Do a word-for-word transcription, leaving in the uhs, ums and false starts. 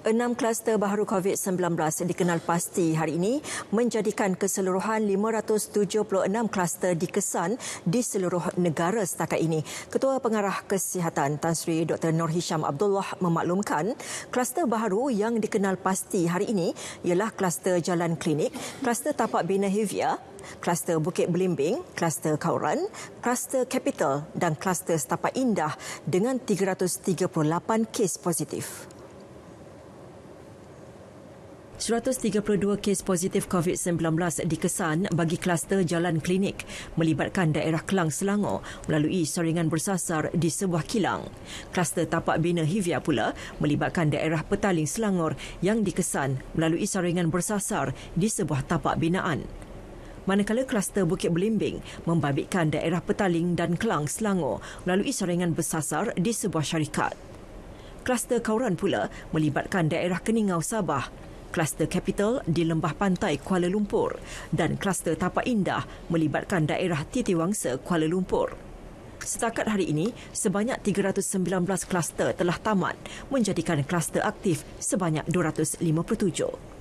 Enam kluster baharu COVID sembilan belas dikenal pasti hari ini menjadikan keseluruhan lima ratus tujuh puluh enam kluster dikesan di seluruh negara setakat ini. Ketua Pengarah Kesihatan Tan Sri Doktor Nur Hisham Abdullah memaklumkan kluster baharu yang dikenal pasti hari ini ialah kluster Jalan Klinik, kluster Tapak Bina Hevia, kluster Bukit Belimbing, kluster Kauran, kluster Capital dan kluster Setapak Indah dengan tiga ratus tiga puluh lapan kes positif. seratus tiga puluh dua kes positif COVID sembilan belas dikesan bagi kluster Jalan Klinik melibatkan daerah Kelang Selangor melalui saringan bersasar di sebuah kilang. Kluster Tapak Bina Hevia pula melibatkan daerah Petaling Selangor yang dikesan melalui saringan bersasar di sebuah tapak binaan. Manakala kluster Bukit Belimbing membabitkan daerah Petaling dan Kelang Selangor melalui saringan bersasar di sebuah syarikat. Kluster Kauran pula melibatkan daerah Keningau Sabah, kluster Capital di Lembah Pantai Kuala Lumpur dan kluster Tapak Indah melibatkan daerah Titiwangsa Kuala Lumpur. Setakat hari ini, sebanyak tiga ratus sembilan belas kluster telah tamat menjadikan kluster aktif sebanyak dua ratus lima puluh tujuh.